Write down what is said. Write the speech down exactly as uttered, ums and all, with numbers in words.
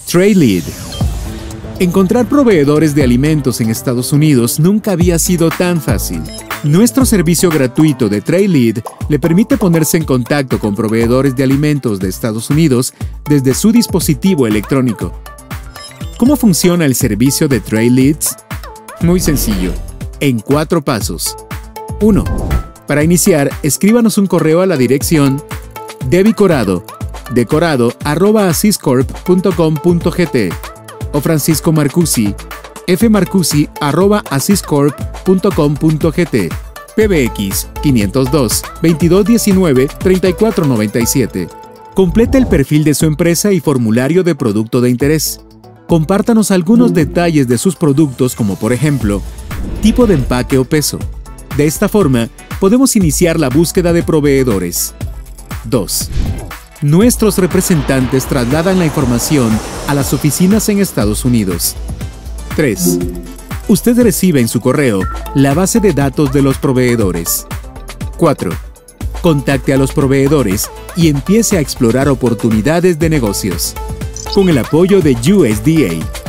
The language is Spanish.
TradeLead. Encontrar proveedores de alimentos en Estados Unidos nunca había sido tan fácil. Nuestro servicio gratuito de TradeLead le permite ponerse en contacto con proveedores de alimentos de Estados Unidos desde su dispositivo electrónico. ¿Cómo funciona el servicio de TradeLeads? Muy sencillo, en cuatro pasos. uno. Para iniciar, escríbanos un correo a la dirección debicorado, decorado arroba asiscorp punto com punto gt o Francisco Marcusi, fmarcusi arroba asiscorp punto com punto gt, P B X quinientos dos, veintidós diecinueve, treinta y cuatro noventa y siete. Complete el perfil de su empresa y formulario de producto de interés. Compártanos algunos detalles de sus productos, como por ejemplo, tipo de empaque o peso. De esta forma, podemos iniciar la búsqueda de proveedores. dos. Nuestros representantes trasladan la información a las oficinas en Estados Unidos. tres. Usted recibe en su correo la base de datos de los proveedores. cuatro. Contacte a los proveedores y empiece a explorar oportunidades de negocios. Con el apoyo de U S D A.